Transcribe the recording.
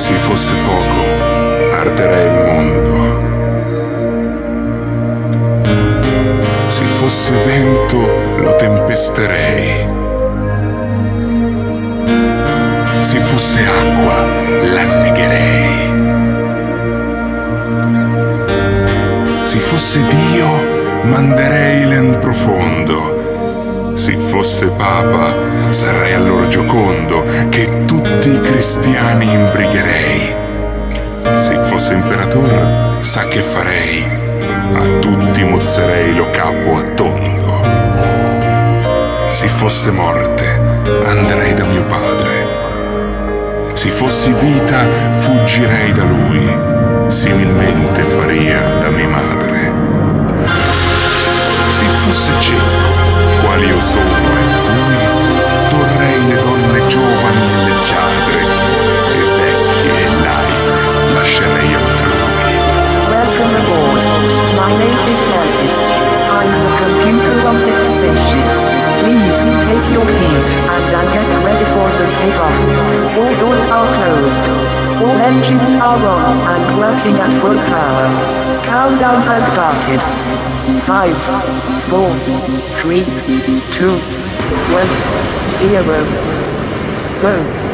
Se fosse fuoco, arderei il mondo. Se fosse vento, lo tempesterei. Se fosse acqua, l'annegherei. Se fosse Dio, manderei len profondo. Se fosse Papa, sarei allora giocondo, che tutti i cristiani imbrigherei. Se fosse imperatore, sa che farei, a tutti mozzerei lo capo a tondo. Se fosse morte, andrei da mio padre. Se fossi vita, fuggirei da lui, similmente faria da mia madre. Se fosse cieco, qual io sono e fui, torrei le donne giovani e leggiadre, e vecchie e laiche lascerei altrui. Welcome aboard. My name is David. I'm the computer of this spaceship. Please take your seat and get ready for the takeoff. All doors are closed. All engines are on and working at full power. Countdown has started. 5, 4, 3, 2, 1, 0. Go.